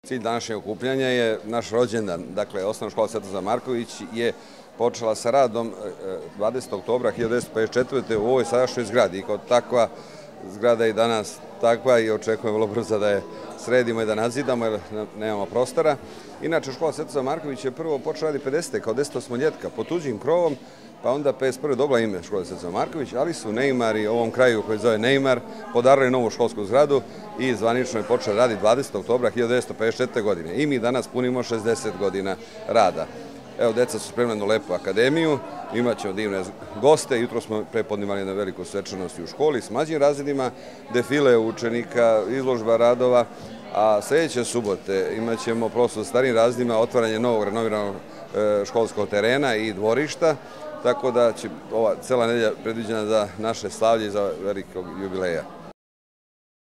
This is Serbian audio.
Cilj današnjeg okupljanja je naš rođendan, dakle Osnovna škola Svetozar Marković je počela sa radom 20. oktobra 1954. u ovoj sadašnjoj zgradi i kao takva zgrada je i danas takva i očekujemo vrlo brzo da je sredimo i da nazidamo jer nemamo prostora. Inače, škola Svetozar Marković je prvo počela radi 50. kao 10-osmoljetka pod tuđim krovom, pa onda 51. dobila ime škole Svetozar Marković, ali su Neimari u ovom kraju koji zove Neimar podarili novu školsku zgradu i zvanično je počela radi 20. oktobra 1954. godine. I mi danas punimo 60 godina rada. Evo, deca su spremna na lepu akademiju, imat ćemo divne goste. Jutro smo prepodnevali na veliku svečanost u školi s mlađim razredima, defile učenika, izložba radova, a sljedeće subote imat ćemo prosto starim razredima otvaranje novog renoviranog školskog terena i dvorišta, tako da će ova cela nedelja predviđena za naše slavlje i za velikog jubileja.